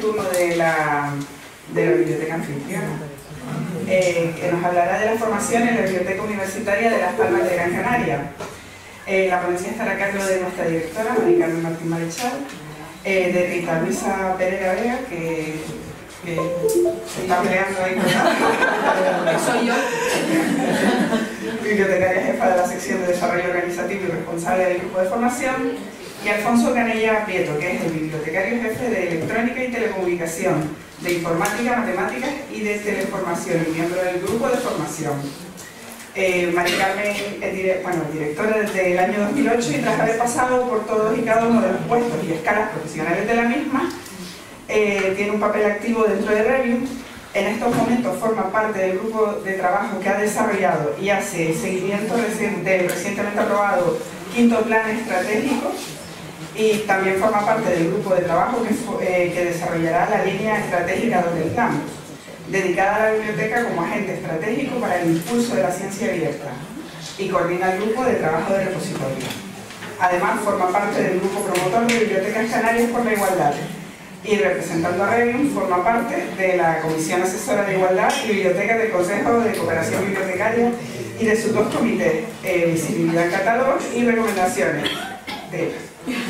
turno de la biblioteca anfitriona, que nos hablará de la formación en la Biblioteca Universitaria de Las Palmas de Gran Canaria. La ponencia estará a cargo de nuestra directora, Mari Carmen Martín Marechal, de Rita Luisa Pereira Vega, que se está peleando ahí, ¿no? Soy yo. Bibliotecaria jefa de la sección de desarrollo organizativo y responsable del grupo de formación, y Alfonso Canella Prieto, que es el bibliotecario jefe de electrónica y telecomunicación, de informática, matemáticas y de teleformación, y miembro del grupo de formación. Mari Carmen es directora desde el año 2008, y tras haber pasado por todos y cada uno de los puestos y escalas profesionales de la misma, tiene un papel activo dentro de Revium. En estos momentos forma parte del grupo de trabajo que ha desarrollado y hace seguimiento del recientemente aprobado 5º Plan Estratégico, y también forma parte del grupo de trabajo que desarrollará la línea estratégica del plan, dedicada a la biblioteca como agente estratégico para el impulso de la ciencia abierta, y coordina el grupo de trabajo de repositorio. Además, forma parte del grupo promotor de Bibliotecas Canarias por la Igualdad, y representando a Revium, forma parte de la Comisión Asesora de Igualdad y Bibliotecas del Consejo de Cooperación Bibliotecaria y de sus 2 comités, visibilidad, catálogos y recomendaciones de ellos.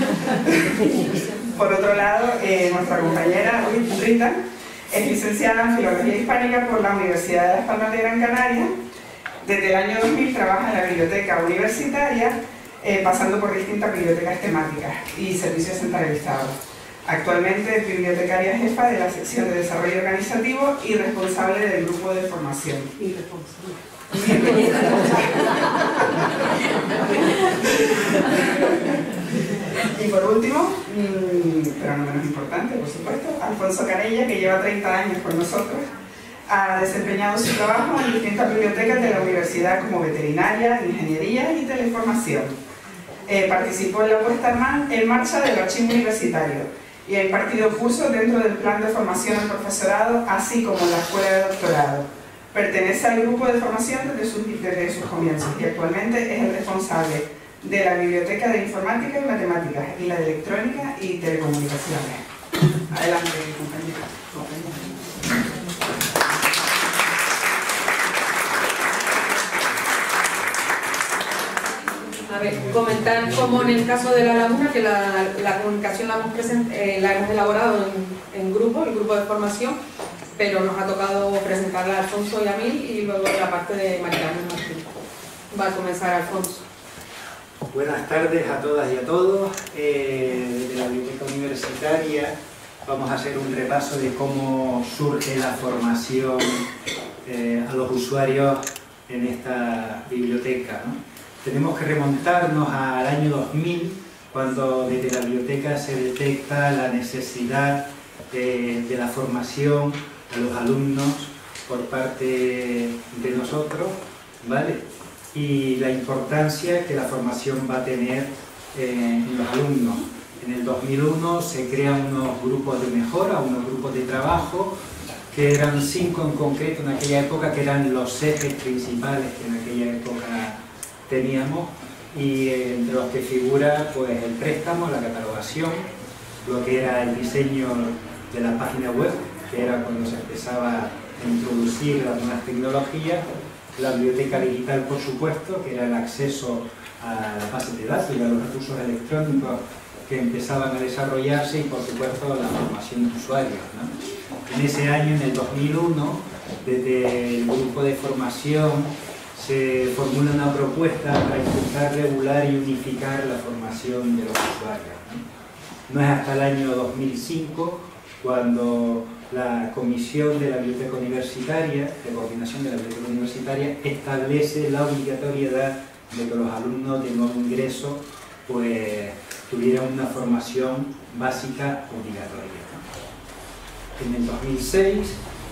Por otro lado, nuestra compañera Rita es licenciada en Filología Hispánica por la Universidad de Las Palmas de Gran Canaria. Desde el año 2000 trabaja en la biblioteca universitaria, pasando por distintas bibliotecas temáticas y servicios centralizados. Actualmente es bibliotecaria jefa de la sección de desarrollo organizativo y responsable del grupo de formación. Y por último, pero no menos importante, por supuesto, Alfonso Canella, que lleva 30 años con nosotros, ha desempeñado su trabajo en distintas bibliotecas de la universidad como veterinaria, ingeniería y teleformación. Participó en la puesta en marcha del archivo universitario y ha impartido cursos dentro del plan de formación al profesorado, así como en la escuela de doctorado. Pertenece al grupo de formación desde sus comienzos, y actualmente es el responsable de la Biblioteca de Informática y Matemáticas y la de Electrónica y Telecomunicaciones. Adelante, compañera. A ver, comentar como en el caso de la laguna, que la comunicación la hemos elaborado en grupo, el grupo de formación, pero nos ha tocado presentarla a Alfonso y a mí, y luego la parte de Mari Carmen Martín. Va a comenzar Alfonso. Buenas tardes a todas y a todos. De la Biblioteca Universitaria vamos a hacer un repaso de cómo surge la formación a los usuarios en esta biblioteca, ¿no? Tenemos que remontarnos al año 2000, cuando desde la biblioteca se detecta la necesidad de la formación a los alumnos por parte de nosotros, ¿vale? Y la importancia que la formación va a tener en los alumnos. En el 2001 se crean unos grupos de mejora, unos grupos de trabajo, que eran 5 en concreto en aquella época, que eran los ejes principales que en aquella época teníamos, y entre los que figura pues el préstamo, la catalogación, lo que era el diseño de la página web, que era cuando se empezaba a introducir las nuevas tecnologías, la biblioteca digital, por supuesto, que era el acceso a las bases de datos y a los recursos electrónicos que empezaban a desarrollarse, y por supuesto la formación de usuarios, ¿no? En ese año, en el 2001, desde el grupo de formación se formula una propuesta para intentar regular y unificar la formación de los usuarios, ¿no? No es hasta el año 2005 cuando la Comisión de la Biblioteca Universitaria, de coordinación de la Biblioteca Universitaria, establece la obligatoriedad de que los alumnos de nuevo ingreso pues tuvieran una formación básica obligatoria, ¿no? En el 2006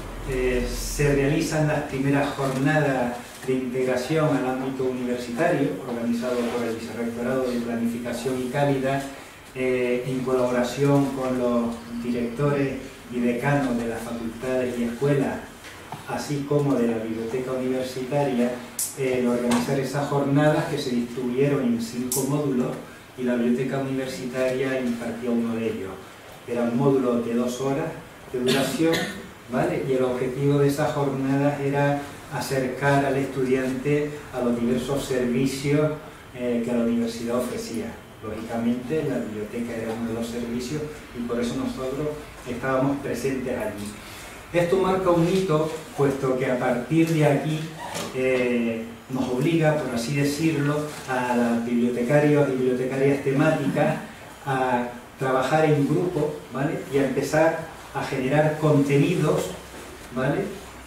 se realizan las primeras jornadas de integración al ámbito universitario, organizado por el Vicerrectorado de Planificación y Calidad, en colaboración con los directores y decanos de las facultades y escuelas, así como de la biblioteca universitaria, organizar esas jornadas que se distribuyeron en 5 módulos, y la biblioteca universitaria impartía uno de ellos. Eran módulos de 2 horas de duración, ¿vale? Y el objetivo de esas jornadas era acercar al estudiante a los diversos servicios que la universidad ofrecía. Lógicamente, la biblioteca era uno de los servicios y por eso nosotros estábamos presentes allí. Esto marca un hito, puesto que a partir de aquí nos obliga, por así decirlo, a los bibliotecarios y bibliotecarias temáticas a trabajar en grupo, ¿vale? Y a empezar a generar contenidos, ¿vale?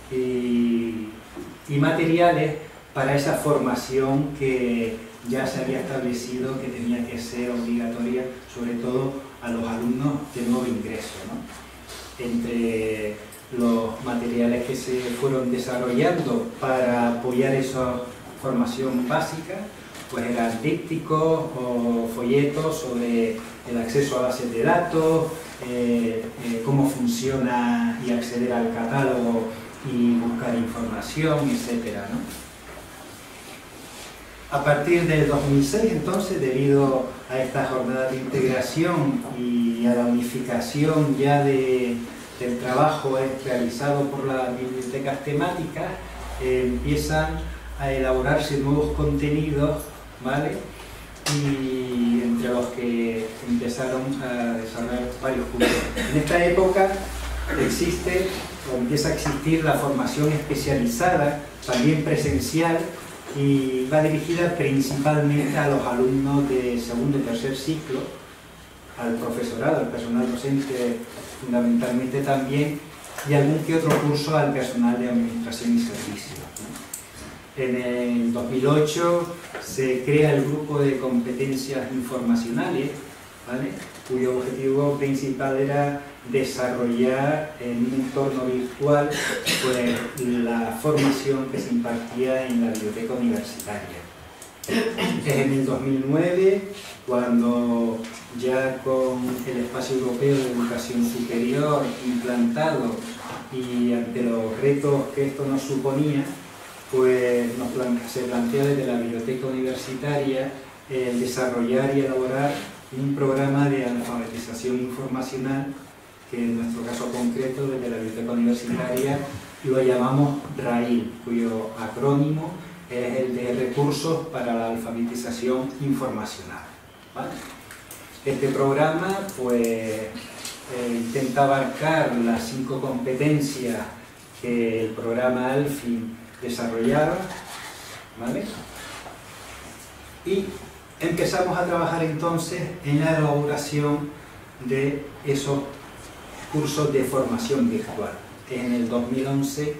Y materiales para esa formación que ya se había establecido que tenía que ser obligatoria, sobre todo a los alumnos de nuevo ingreso, ¿no? Entre los materiales que se fueron desarrollando para apoyar esa formación básica, pues eran dípticos o folletos sobre el acceso a bases de datos, cómo funciona y acceder al catálogo y buscar información, etcétera, ¿no? A partir del 2006, entonces, debido a esta jornada de integración y a la unificación ya del trabajo realizado por las bibliotecas temáticas, empiezan a elaborarse nuevos contenidos, ¿vale? Y entre los que empezaron a desarrollar varios cursos. En esta época empieza a existir la formación especializada, también presencial, y va dirigida principalmente a los alumnos de segundo y tercer ciclo, al profesorado, al personal docente fundamentalmente también, y algún que otro curso al personal de administración y servicios, ¿no? En el 2008 se crea el grupo de competencias informacionales, ¿vale? Cuyo objetivo principal era desarrollar en un entorno virtual pues, la formación que se impartía en la biblioteca universitaria. Es en el 2009 cuando ya con el Espacio Europeo de Educación Superior implantado y ante los retos que esto nos suponía, pues se planteó desde la biblioteca universitaria el desarrollar y elaborar un programa de alfabetización informacional que en nuestro caso concreto desde la biblioteca universitaria lo llamamos RAIL, cuyo acrónimo es el de Recursos para la Alfabetización Informacional, ¿vale? Este programa pues intenta abarcar las 5 competencias que el programa ALFI desarrollaba, ¿vale? Y empezamos a trabajar entonces en la elaboración de esos cursos de formación virtual. En el 2011-2012,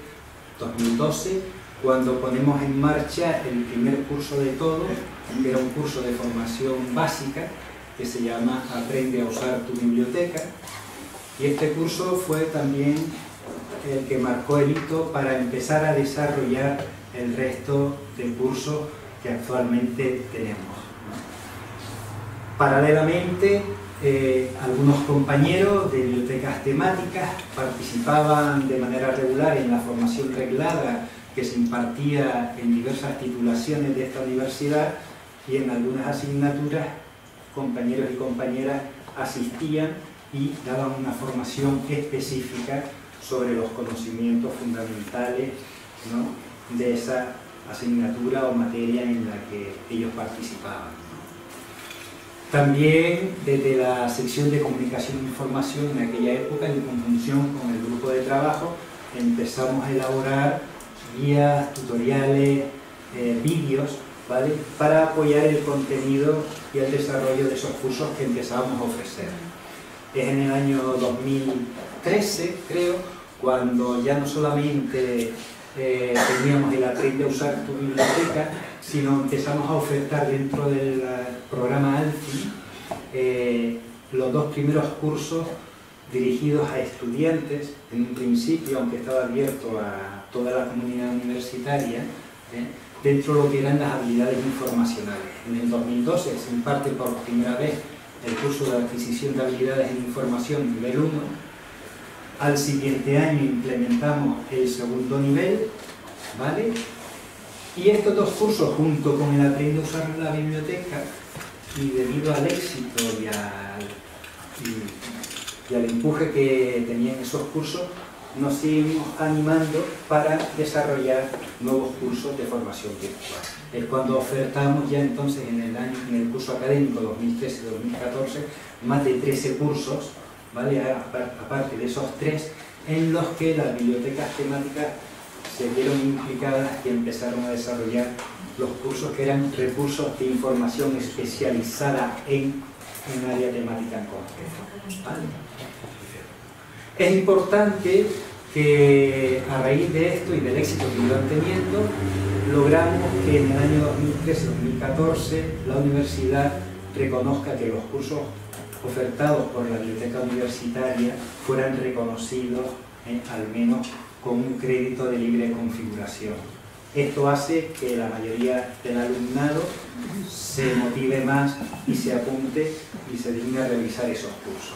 cuando ponemos en marcha el primer curso de todos, que era un curso de formación básica, que se llama Aprende a usar tu biblioteca, y este curso fue también el que marcó el hito para empezar a desarrollar el resto de cursos que actualmente tenemos. Paralelamente, algunos compañeros de bibliotecas temáticas participaban de manera regular en la formación reglada que se impartía en diversas titulaciones de esta universidad, y en algunas asignaturas compañeros y compañeras asistían y daban una formación específica sobre los conocimientos fundamentales, ¿no?, de esa asignatura o materia en la que ellos participaban. También desde la sección de comunicación e información en aquella época, en conjunción con el grupo de trabajo, empezamos a elaborar guías, tutoriales, vídeos, ¿vale?, para apoyar el contenido y el desarrollo de esos cursos que empezábamos a ofrecer. Es en el año 2013, creo, cuando ya no solamente teníamos el Aprende a usar tu biblioteca, sino empezamos a ofertar dentro del programa ALFI los 2 primeros cursos dirigidos a estudiantes, en un principio, aunque estaba abierto a toda la comunidad universitaria, dentro de lo que eran las habilidades informacionales. En el 2012 se imparte por primera vez el curso de adquisición de habilidades en información nivel 1. Al siguiente año implementamos el segundo nivel, ¿vale? Y estos 2 cursos, junto con el Aprende a usar la biblioteca, y debido al éxito y al empuje que tenían esos cursos, nos seguimos animando para desarrollar nuevos cursos de formación virtual. Es cuando ofertamos ya entonces en el curso académico 2013-2014 más de 13 cursos, ¿vale? Aparte de esos 3, en los que las bibliotecas temáticas se vieron implicadas y empezaron a desarrollar los cursos que eran recursos de información especializada en un área temática en concreto, ¿vale? Es importante que a raíz de esto y del éxito que iban teniendo, logramos que en el año 2013-2014 la universidad reconozca que los cursos ofertados por la biblioteca universitaria fueran reconocidos al menos con un crédito de libre configuración. Esto hace que la mayoría del alumnado se motive más y se apunte y se digne a realizar esos cursos.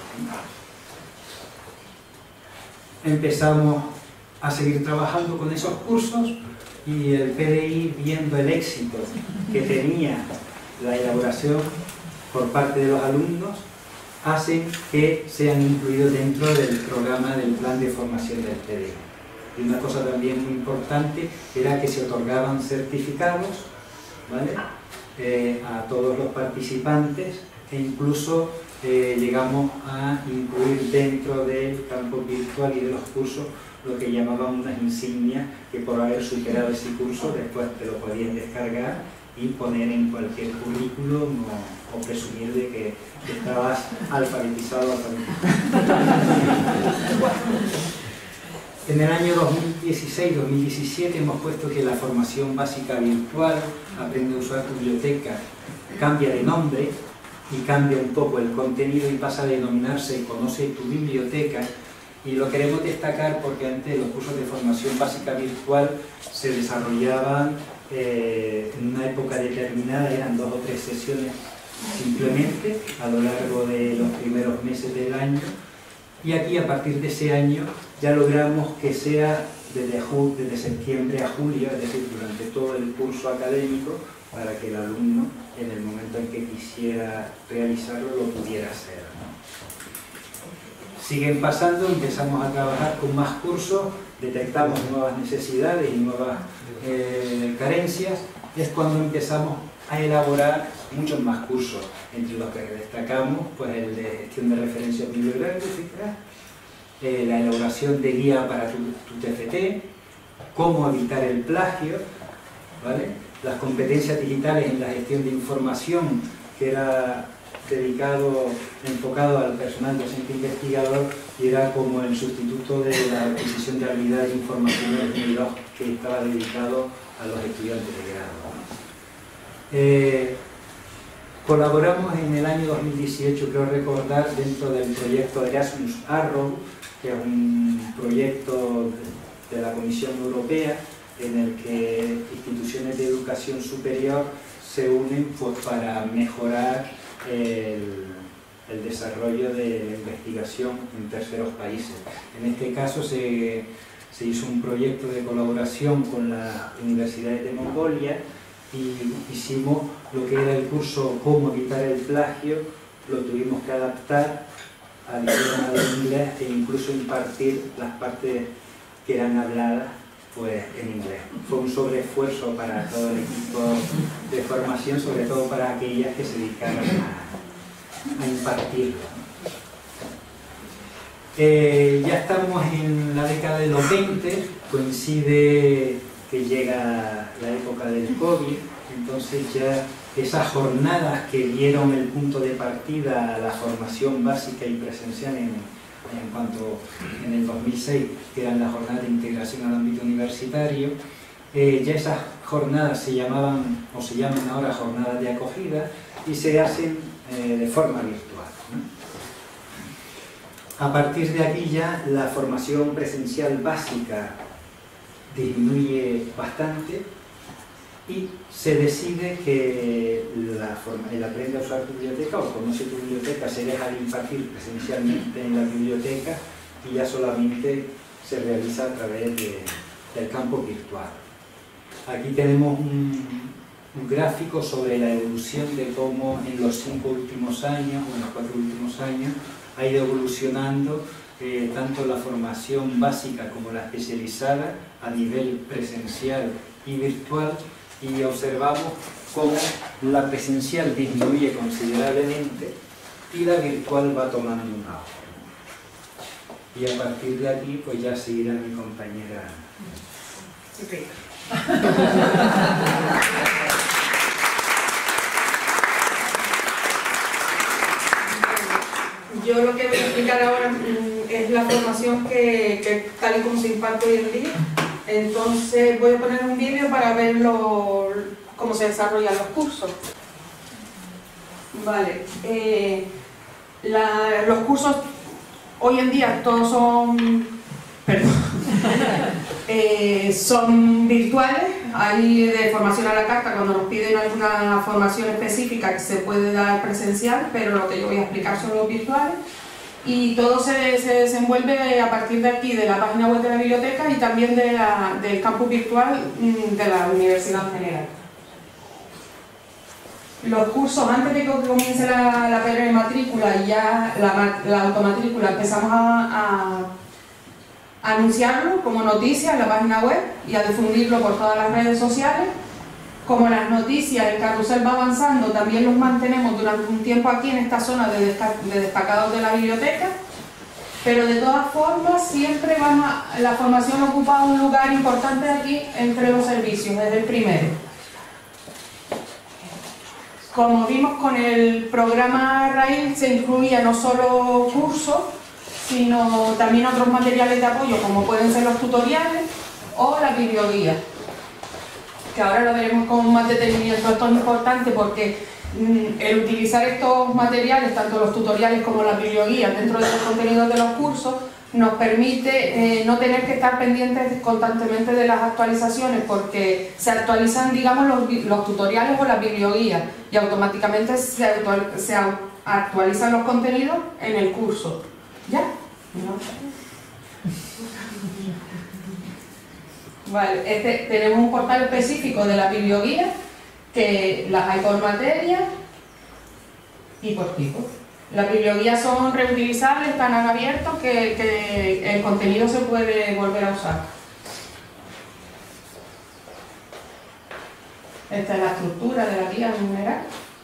Empezamos a seguir trabajando con esos cursos y el PDI, viendo el éxito que tenía la elaboración por parte de los alumnos, hacen que sean incluidos dentro del programa del plan de formación del PDI. Y una cosa también muy importante era que se otorgaban certificados, ¿vale? A todos los participantes, e incluso llegamos a incluir dentro del campo virtual y de los cursos lo que llamaban unas insignias que por haber superado ese curso después te lo podías descargar y poner en cualquier currículum o presumir de que estabas alfabetizado. En el año 2016-2017 hemos puesto que la formación básica virtual, Aprende a usar tu biblioteca, cambia de nombre y cambia un poco el contenido y pasa a denominarse Conoce tu biblioteca, y lo queremos destacar porque antes los cursos de formación básica virtual se desarrollaban en una época determinada, eran 2 o 3 sesiones simplemente a lo largo de los primeros meses del año, y aquí a partir de ese año ya logramos que sea desde septiembre a julio, es decir, durante todo el curso académico, para que el alumno en el momento en que quisiera realizarlo lo pudiera hacer, ¿no? Siguen pasando, empezamos a trabajar con más cursos, detectamos nuevas necesidades y nuevas carencias, y es cuando empezamos a elaborar muchos más cursos, entre los que destacamos pues el de gestión de referencias bibliográficas, la elaboración de guía para tu TFT, cómo evitar el plagio, ¿vale? Las competencias digitales en la gestión de información, que era enfocado al personal docente investigador, y era como el sustituto de la adquisición de habilidades informacionales que estaba dedicado a los estudiantes de grado. Colaboramos en el año 2018, creo recordar, dentro del proyecto Erasmus Arrow, que es un proyecto de la Comisión Europea en el que instituciones de educación superior se unen pues, para mejorar el desarrollo de la investigación en terceros países. En este caso se hizo un proyecto de colaboración con las universidades de Mongolia y hicimos lo que era el curso Cómo evitar el plagio, lo tuvimos que adaptar al idioma del inglés e incluso impartir las partes que eran habladas pues en inglés. Fue un sobreesfuerzo para todo el equipo de formación, sobre todo para aquellas que se dedicaron a impartirlo. Ya estamos en la década de los 20, coincide que llega la época del COVID, entonces ya esas jornadas que dieron el punto de partida a la formación básica y presencial en el 2006, que eran las jornadas de integración al ámbito universitario, ya esas jornadas se llamaban, o se llaman ahora jornadas de acogida, y se hacen de forma virtual, ¿no? A partir de aquí ya la formación presencial básica disminuye bastante y se decide que el Aprende a usar tu biblioteca o Conoce tu biblioteca se deja de impartir presencialmente en la biblioteca y ya solamente se realiza a través del campo virtual. Aquí tenemos un gráfico sobre la evolución de cómo en los 5 últimos años o en los 4 últimos años ha ido evolucionando tanto la formación básica como la especializada a nivel presencial y virtual, y observamos cómo la presencial disminuye considerablemente y la virtual va tomando un auge. Y a partir de aquí pues ya seguirá mi compañera. Sí. Yo lo que voy a explicar ahora es la formación que tal y como se imparte hoy en día. Entonces voy a poner un vídeo para ver cómo se desarrollan los cursos. Vale. Los cursos hoy en día todos son, son virtuales. Hay de formación a la carta, cuando nos piden alguna formación específica que se puede dar presencial, pero lo que yo voy a explicar son los virtuales. Y todo se desenvuelve a partir de aquí, de la página web de la biblioteca y también del campus virtual de la universidad en general. Los cursos, antes de que comience la prematrícula y ya la automatrícula, empezamos a anunciarlo como noticia en la página web y a difundirlo por todas las redes sociales. Como las noticias, el carrusel va avanzando, también los mantenemos durante un tiempo aquí en esta zona de destacados de la biblioteca, pero de todas formas siempre la formación ocupa un lugar importante aquí entre los servicios, desde el primero. Como vimos con el programa RAIL, se incluía no solo cursos, sino también otros materiales de apoyo, como pueden ser los tutoriales o la biblioguía, que ahora lo veremos con más detenimiento. Esto es importante porque el utilizar estos materiales, tanto los tutoriales como las biblioguías, dentro de los contenidos de los cursos, nos permite no tener que estar pendientes constantemente de las actualizaciones, porque se actualizan, digamos, los tutoriales o las biblioguías y automáticamente se actualizan los contenidos en el curso. ¿Ya? ¿No? Vale, tenemos un portal específico de la biblioguía, que las hay por materia y por tipo. Las biblioguías son reutilizables, están abiertos, que el contenido se puede volver a usar. Esta es la estructura de la guía en general.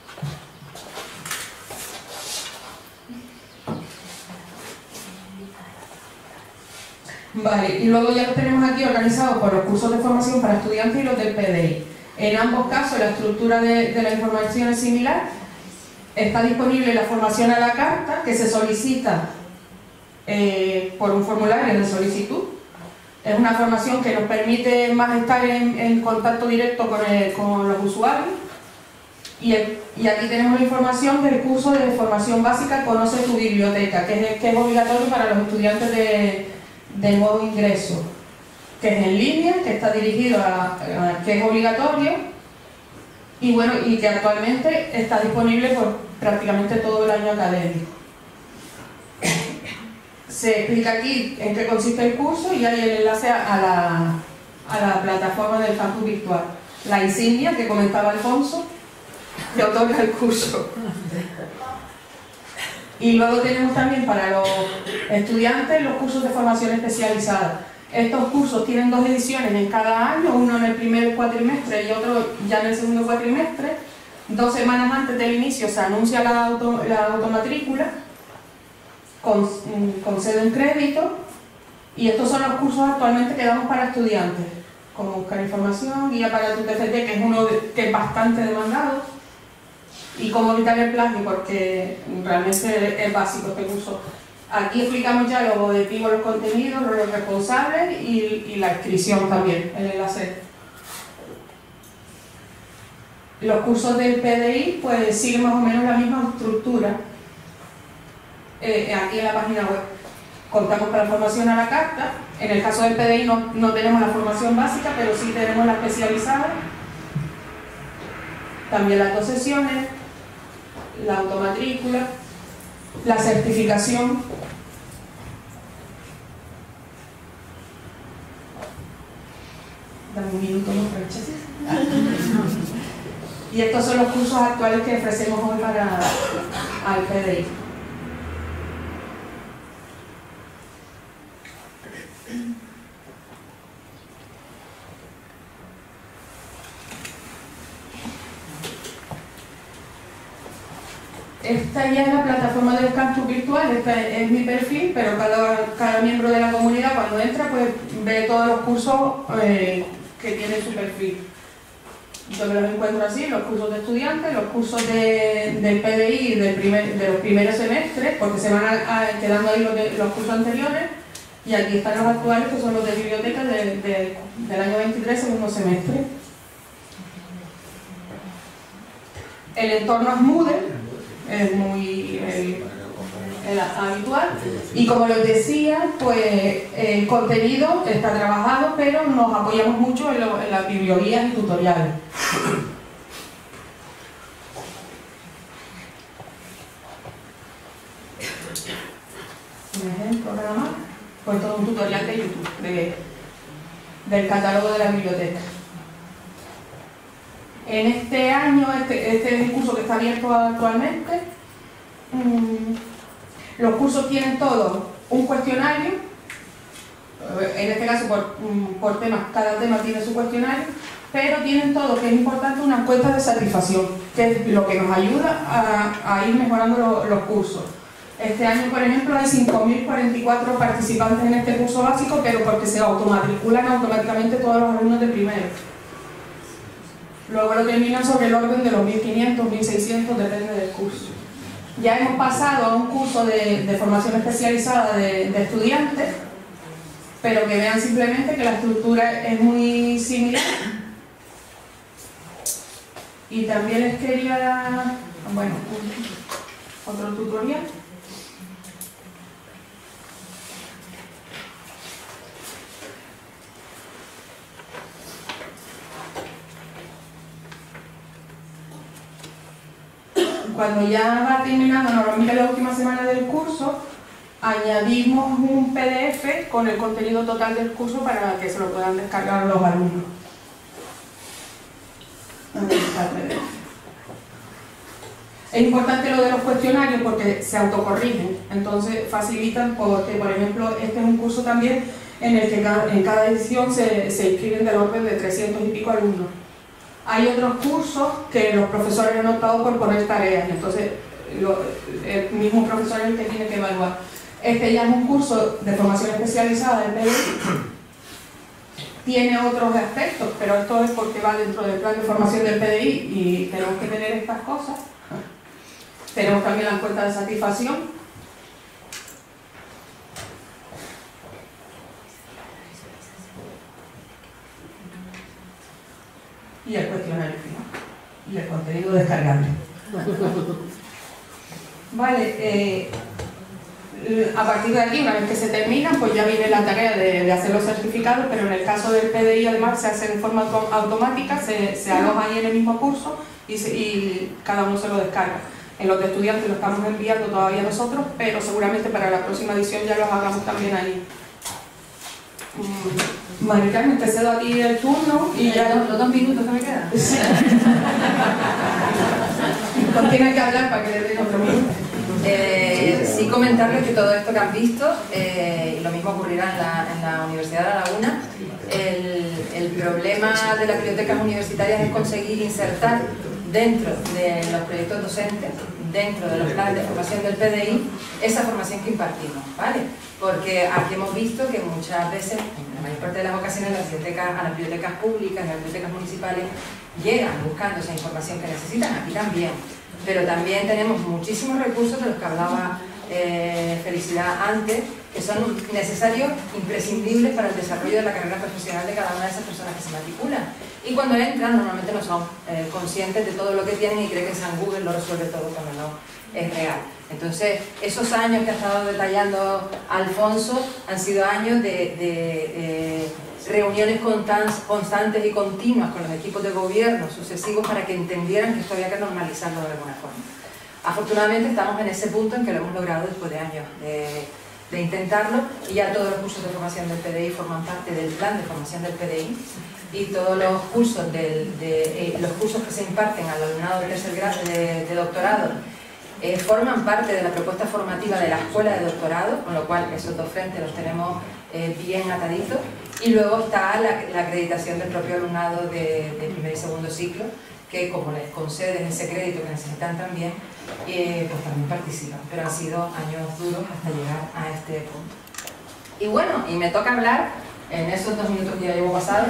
Vale, y luego ya los tenemos aquí organizados por los cursos de formación para estudiantes y los del PDI. En ambos casos la estructura de la información es similar. Está disponible la formación a la carta, que se solicita por un formulario de solicitud. Es una formación que nos permite más estar en contacto directo con los usuarios. Y aquí tenemos la información del curso de formación básica Conoce tu biblioteca, que es obligatorio para los estudiantes de nuevo ingreso, que es en línea, que está dirigido que es obligatorio y bueno, y que actualmente está disponible por prácticamente todo el año académico. Se explica aquí en qué consiste el curso y hay el enlace a la plataforma del campus virtual, la insignia que comentaba Alfonso, que otorga el curso. Y luego tenemos también para los estudiantes los cursos de formación especializada. Estos cursos tienen 2 ediciones en cada año, uno en el primer cuatrimestre y otro ya en el segundo cuatrimestre. 2 semanas antes del inicio se anuncia la automatrícula con sede en crédito, y estos son los cursos actualmente que damos para estudiantes, como buscar información, guía para tu TFT, que es uno que es bastante demandado, y cómo evitar el plagio, porque realmente es básico este curso. Aquí explicamos ya los objetivos, los contenidos, los responsables y la inscripción también, el enlace. Los cursos del PDI pues siguen más o menos la misma estructura. Aquí en la página web contamos con la formación a la carta. En el caso del PDI no tenemos la formación básica, pero sí tenemos la especializada. También las 2 sesiones, la automatrícula, la certificación. Dame un minuto, no francés. Y estos son los cursos actuales que ofrecemos hoy al PDI. Esta ya es la plataforma del campus virtual, esta es mi perfil, pero cada miembro de la comunidad cuando entra pues ve todos los cursos que tiene su perfil. Yo me los encuentro así, los cursos de estudiantes, los cursos del PDI de los primeros semestres, porque se van quedando ahí los cursos anteriores, y aquí están los actuales, que son los de biblioteca del año 23, segundo semestre. El entorno es Moodle, es muy habitual, y como les decía, pues el contenido está trabajado, pero nos apoyamos mucho en las bibliografías y tutoriales. Un ejemplo nada más, pues todo un tutorial de YouTube, del catálogo de la biblioteca. En este año, este es el curso que está abierto actualmente. Los cursos tienen todos un cuestionario, en este caso por temas, cada tema tiene su cuestionario, pero tienen todo, que es importante, una encuesta de satisfacción, que es lo que nos ayuda a ir mejorando los cursos. Este año, por ejemplo, hay 5.044 participantes en este curso básico, pero porque se automatriculan automáticamente todos los alumnos de primero. Luego lo terminan sobre el orden de los 1.500, 1.600, depende del curso. Ya hemos pasado a un curso de formación especializada de estudiantes, pero que vean simplemente que la estructura es muy similar. Y también les quería, bueno, otro tutorial. Cuando ya va terminando, normalmente la última semana del curso, añadimos un PDF con el contenido total del curso para que se lo puedan descargar los alumnos. Es importante lo de los cuestionarios porque se autocorrigen, entonces facilitan porque, por ejemplo, este es un curso también en el que en cada edición se inscriben del orden de 300 y pico alumnos. Hay otros cursos que los profesores han optado por poner tareas, entonces el mismo profesor es el que tiene que evaluar. Este ya es un curso de formación especializada del PDI, tiene otros aspectos, pero esto es porque va dentro del plan de formación del PDI y tenemos que tener estas cosas. Tenemos también la encuesta de satisfacción. Y el cuestionario final. Y el contenido descargable. Vale, a partir de aquí, una vez que se termina, pues ya viene la tarea de hacer los certificados, pero en el caso del PDI además se hace en forma automática, se aloja ahí en el mismo curso y cada uno se lo descarga. En los de estudiantes lo estamos enviando todavía nosotros, pero seguramente para la próxima edición ya los hagamos también ahí. María Carmen, te cedo a ti el turno y ya los 2 minutos que me quedan. Sí. Tienes que hablar para que le den otro minuto. Sí, comentarles que todo esto que han visto, y lo mismo ocurrirá en la Universidad de La Laguna, el problema de las bibliotecas universitarias es conseguir insertar dentro de los proyectos docentes, dentro de los planes de formación del PDI, esa formación que impartimos, ¿vale? Porque aquí hemos visto que muchas veces, en la mayor parte de las ocasiones, a las bibliotecas públicas, las bibliotecas municipales, llegan buscando esa información que necesitan, aquí también. Pero también tenemos muchísimos recursos de los que hablaba Felicidad antes, que son necesarios, imprescindibles para el desarrollo de la carrera profesional de cada una de esas personas que se matriculan. Y cuando entran, normalmente no son conscientes de todo lo que tienen y creen que San Google lo resuelve todo cuando no es real. Entonces, esos años que ha estado detallando Alfonso han sido años de reuniones constantes y continuas con los equipos de gobierno sucesivos para que entendieran que esto había que normalizarlo de alguna forma. Afortunadamente estamos en ese punto en que lo hemos logrado después de años de intentarlo, y ya todos los cursos de formación del PDI forman parte del plan de formación del PDI, y todos los cursos, los cursos que se imparten al alumnado de tercer grado de doctorado forman parte de la propuesta formativa de la escuela de doctorado, con lo cual esos dos frentes los tenemos bien atadito. Y luego está la acreditación del propio alumnado de primer y segundo ciclo, que como les conceden ese crédito que necesitan también, pues también participan. Pero han sido años duros hasta llegar a este punto. Y bueno, y me toca hablar, en esos 2 minutos que ya llevo pasado,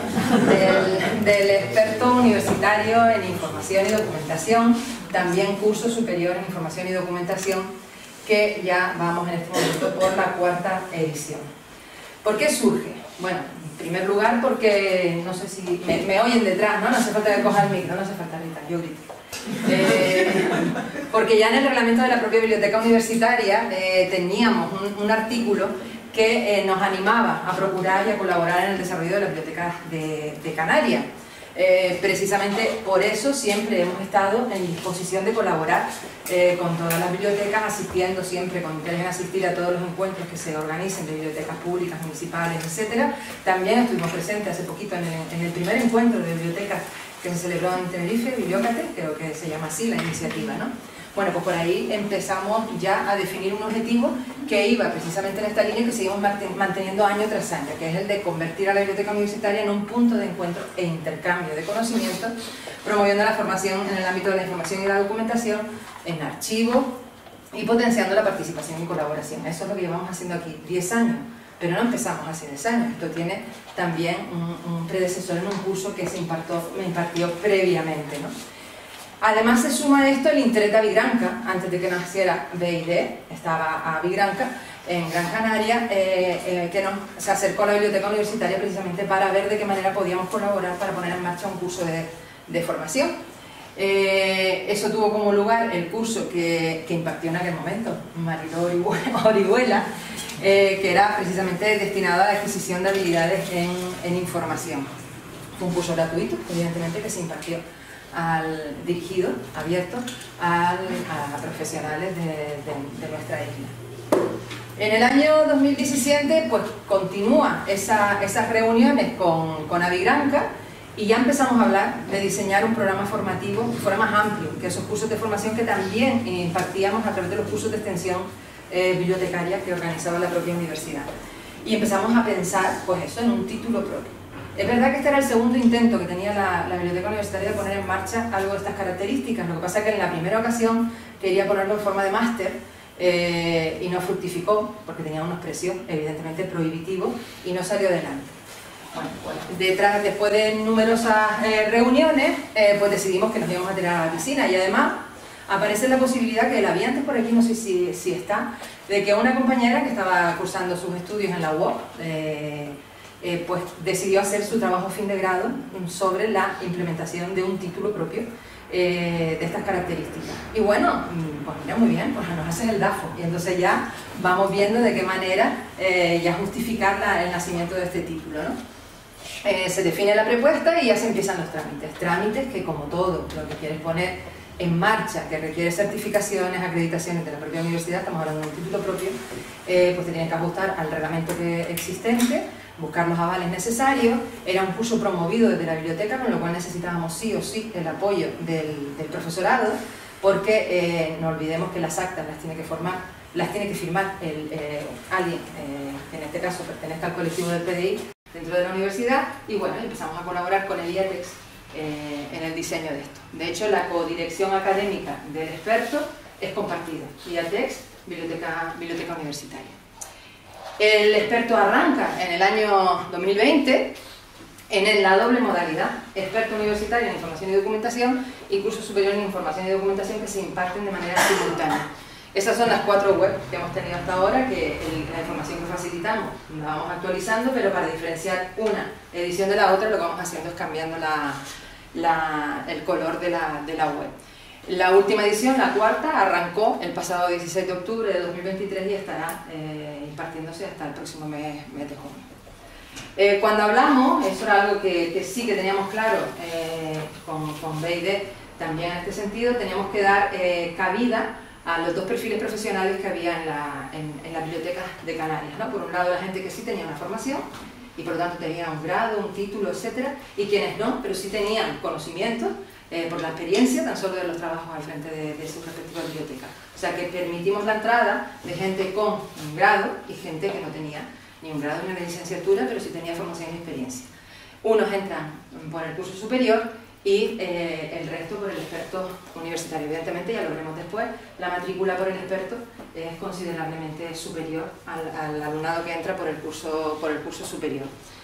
del experto universitario en información y documentación, también curso superior en información y documentación, que ya vamos en este momento por la 4ª edición. ¿Por qué surge? Bueno, en primer lugar porque, no sé si me oyen detrás, ¿no? No hace falta que coja el micro, no hace falta gritar, yo grito. Porque ya en el reglamento de la propia biblioteca universitaria teníamos un artículo que nos animaba a procurar y a colaborar en el desarrollo de la biblioteca de Canarias. Precisamente por eso siempre hemos estado en disposición de colaborar con todas las bibliotecas, asistiendo siempre con interés en asistir a todos los encuentros que se organicen de bibliotecas públicas, municipales, etc. También estuvimos presentes hace poquito en el primer encuentro de bibliotecas que se celebró en Tenerife, Bibliócate, creo que se llama así la iniciativa, ¿no? Bueno, pues por ahí empezamos ya a definir un objetivo que iba precisamente en esta línea que seguimos manteniendo año tras año, que es el de convertir a la biblioteca universitaria en un punto de encuentro e intercambio de conocimientos, promoviendo la formación en el ámbito de la información y la documentación, en archivos y potenciando la participación y colaboración. Eso es lo que llevamos haciendo aquí 10 años, pero no empezamos hace 10 años. Esto tiene también un predecesor en un curso que me impartió previamente, ¿no? Además se suma a esto el interés de Avigranca. Antes de que naciera BID, estaba Avigranca en Gran Canaria, que se acercó a la biblioteca universitaria precisamente para ver de qué manera podíamos colaborar para poner en marcha un curso de formación. Eso tuvo como lugar el curso que impartió en aquel momento Mariló Orihuela, que era precisamente destinado a la adquisición de habilidades en información. Fue un curso gratuito, evidentemente, que se impartió abierto a profesionales de nuestra isla. En el año 2017 pues continúa esas reuniones con Avigranca y ya empezamos a hablar de diseñar un programa formativo que fuera más amplio que esos cursos de formación que también impartíamos a través de los cursos de extensión bibliotecaria que organizaba la propia universidad. Y empezamos a pensar pues eso en un título propio. Es verdad que este era el segundo intento que tenía la Biblioteca Universitaria de poner en marcha algo de estas características. Lo que pasa es que en la primera ocasión quería ponerlo en forma de máster y no fructificó porque tenía unos precios evidentemente prohibitivos y no salió adelante. Bueno, después de numerosas reuniones, pues decidimos que nos íbamos a tirar a la piscina y además aparece la posibilidad que la vi antes por aquí, no sé si está, de que una compañera que estaba cursando sus estudios en la UOC pues decidió hacer su trabajo fin de grado sobre la implementación de un título propio de estas características. Y bueno, pues mira, muy bien, pues nos hacen el DAFO y entonces ya vamos viendo de qué manera ya justificar el nacimiento de este título, ¿no? Se define la propuesta y ya se empiezan los trámites que como todo lo que quieres poner en marcha, que requiere certificaciones, acreditaciones de la propia universidad, estamos hablando de un título propio, pues te tienes que ajustar al reglamento existente, buscar los avales necesarios. Era un curso promovido desde la biblioteca, con lo cual necesitábamos sí o sí el apoyo del profesorado, porque no olvidemos que las actas las tiene que firmar alguien, que en este caso pertenezca al colectivo del PDI dentro de la universidad, y bueno, empezamos a colaborar con el IATEX en el diseño de esto. De hecho, la codirección académica del experto es compartida, IATEX, Biblioteca Universitaria. El experto arranca en el año 2020 en la doble modalidad, experto universitario en información y documentación y curso superior en información y documentación, que se imparten de manera simultánea. Esas son las 4 webs que hemos tenido hasta ahora, que la información que facilitamos la vamos actualizando, pero para diferenciar una edición de la otra lo que vamos haciendo es cambiando el color de la web. La última edición, la 4ª, arrancó el pasado 16 de octubre de 2023 y estará impartiéndose hasta el próximo mes de junio. Cuando hablamos, eso era algo que sí que teníamos claro con BID, también en este sentido, teníamos que dar cabida a los 2 perfiles profesionales que había en la biblioteca de Canarias, ¿no? Por un lado, la gente que sí tenía una formación y por lo tanto tenía un grado, un título, etcétera, y quienes no, pero sí tenían conocimientos por la experiencia tan solo de los trabajos al frente de sus respectivas bibliotecas. O sea que permitimos la entrada de gente con un grado y gente que no tenía ni un grado ni una licenciatura, pero sí tenía formación y experiencia. Unos entran por el curso superior y el resto por el experto universitario. Evidentemente, ya lo veremos después, la matrícula por el experto es considerablemente superior al alumnado que entra por el curso superior.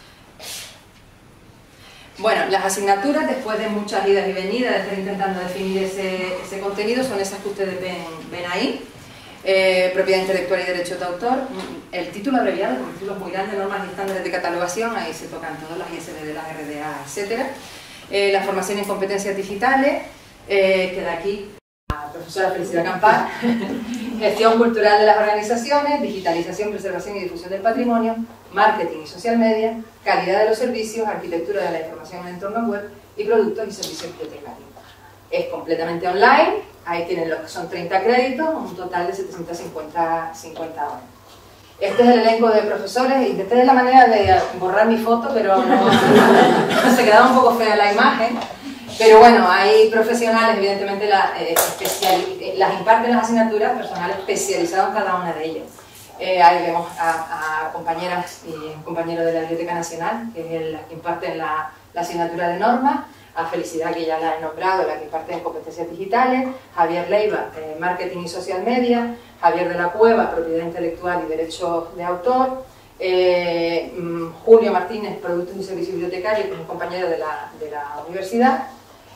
Bueno, las asignaturas, después de muchas idas y venidas, de estar intentando definir ese contenido, son esas que ustedes ven ahí. Propiedad intelectual y derechos de autor. El título abreviado, porque el título es muy grande, normas y estándares de catalogación, ahí se tocan todas las ISBN, las RDA, etc. La formación en competencias digitales, que de aquí a la profesora Felicidad Campar. Gestión cultural de las organizaciones, digitalización, preservación y difusión del patrimonio, marketing y social media, calidad de los servicios, arquitectura de la información en entornos web y productos y servicios bibliotecarios. Es completamente online, ahí tienen lo que son 30 créditos, un total de 750 horas. Este es el elenco de profesores, intenté de la manera de borrar mi foto, pero no, se quedaba un poco fea la imagen. Pero bueno, hay profesionales, evidentemente las imparten las asignaturas, personales especializados en cada una de ellas. Ahí vemos a compañeras y compañeros de la Biblioteca Nacional, que es la que imparten la asignatura de normas, a Felicidad, que ya la he nombrado, la que imparte en competencias digitales, Javier Leiva, marketing y social media, Javier de la Cueva, propiedad intelectual y derechos de autor, Julio Martínez, productos y servicios bibliotecarios, que es un compañero de la universidad,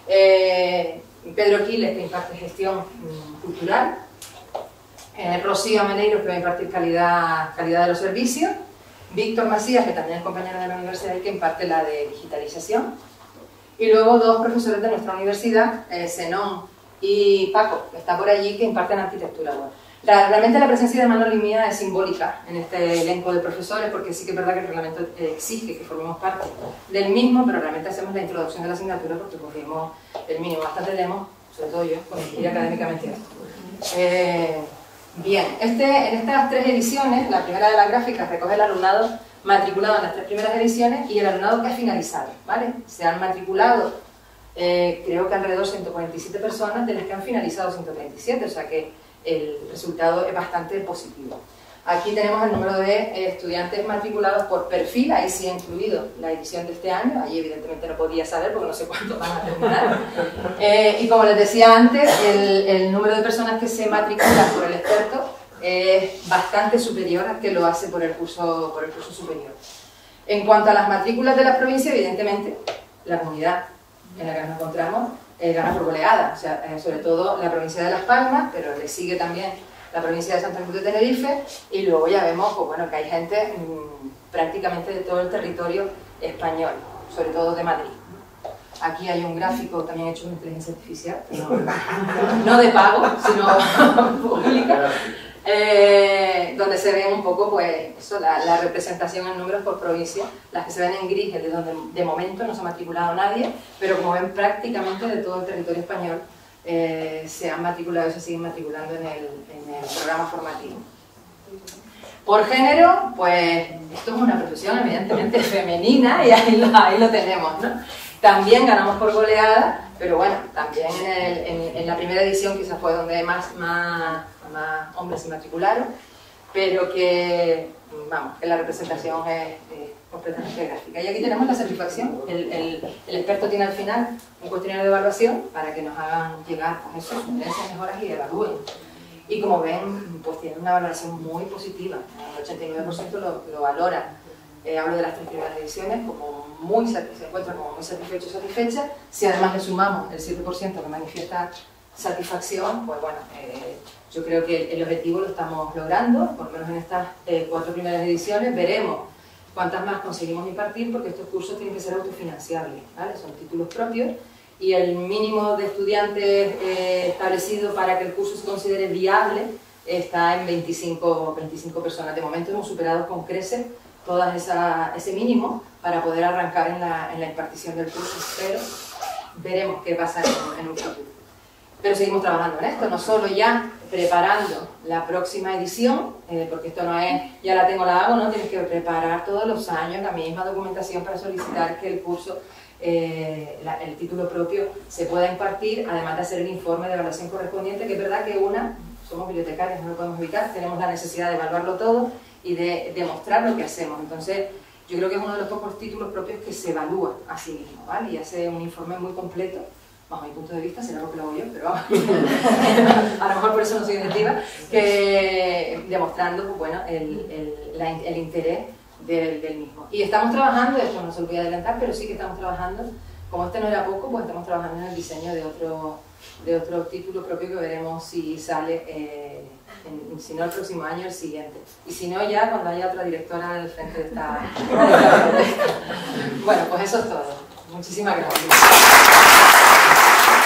Pedro Quiles, que imparte gestión cultural, Rocío Ameneiros, que va a impartir calidad de los servicios, Víctor Macías, que también es compañero de la universidad y que imparte la de digitalización, y luego dos profesores de nuestra universidad, Zenón y Paco, que está por allí, que imparten arquitectura web. Realmente la presencia de Manolo y mía es simbólica en este elenco de profesores, porque sí que es verdad que el reglamento exige que formemos parte del mismo, pero realmente hacemos la introducción de la asignatura porque cogimos el mínimo. Bastante leemos, sobre todo yo, cuando estudié académicamente. Bien, en estas 3 ediciones, la primera de las gráficas recoge el alumnado matriculado en las 3 primeras ediciones y el alumnado que ha finalizado, ¿vale? Se han matriculado, creo que alrededor de 147 personas, de las que han finalizado 137, o sea que el resultado es bastante positivo. Aquí tenemos el número de estudiantes matriculados por perfil, ahí sí ha incluido la edición de este año, ahí evidentemente no podía saber porque no sé cuántos van a terminar. Y como les decía antes, el número de personas que se matriculan por el experto es bastante superior al que lo hace por el curso superior. En cuanto a las matrículas de la provincia, evidentemente, la comunidad en la que nos encontramos gana por goleada, o sea, sobre todo la provincia de Las Palmas, pero le sigue también la provincia de Santa Cruz de Tenerife, y luego ya vemos pues, bueno, que hay gente prácticamente de todo el territorio español, sobre todo de Madrid. Aquí hay un gráfico también hecho con inteligencia artificial, no de pago, sino pública, donde se ve un poco pues, eso, la representación en números por provincia. Las que se ven en gris es de donde de momento no se ha matriculado nadie, pero como ven prácticamente de todo el territorio español se han matriculado y se siguen matriculando en el programa formativo. Por género, pues esto es una profesión evidentemente femenina y ahí lo tenemos, ¿no? También ganamos por goleada, pero bueno, también en la primera edición quizás fue donde más hombres se matricularon, pero que, vamos, que la representación es completamente gráfica. Y aquí tenemos la satisfacción. El experto tiene al final un cuestionario de evaluación para que nos hagan llegar pues, sus sugerencias, mejoras y evalúen. Y como ven, pues tiene una valoración muy positiva. El 89% lo valora. Hablo de las 3 primeras ediciones, como se encuentra como muy satisfecho o satisfecha. Si además le sumamos el 7% que manifiesta satisfacción, pues bueno, yo creo que el objetivo lo estamos logrando, por lo menos en estas 4 primeras ediciones. Veremos cuántas más conseguimos impartir, porque estos cursos tienen que ser autofinanciables, ¿vale? Son títulos propios y el mínimo de estudiantes establecido para que el curso se considere viable está en 25 personas. De momento hemos superado con creces todo ese mínimo para poder arrancar en la impartición del curso, pero veremos qué pasa en un futuro. Pero seguimos trabajando en esto, no solo ya preparando la próxima edición, porque esto no es, ya la tengo, la hago, no, tienes que preparar todos los años la misma documentación para solicitar que el curso, el título propio, se pueda impartir, además de hacer el informe de evaluación correspondiente, que es verdad que somos bibliotecarios, no lo podemos evitar, tenemos la necesidad de evaluarlo todo, y de demostrar lo que hacemos. Entonces, yo creo que es uno de los pocos títulos propios que se evalúa a sí mismo, ¿vale? Y hace un informe muy completo, bajo mi punto de vista, será lo que lo hago yo, pero vamos, a lo mejor por eso no soy directiva, que demostrando, pues, bueno, el interés del mismo. Y estamos trabajando, esto no se lo voy a adelantar, pero sí que estamos trabajando, como este no era poco, pues estamos trabajando en el diseño de otro título propio que veremos si sale, si no el próximo año, el siguiente. Y si no, ya cuando haya otra directora al frente de esta Bueno, pues eso es todo. Muchísimas gracias.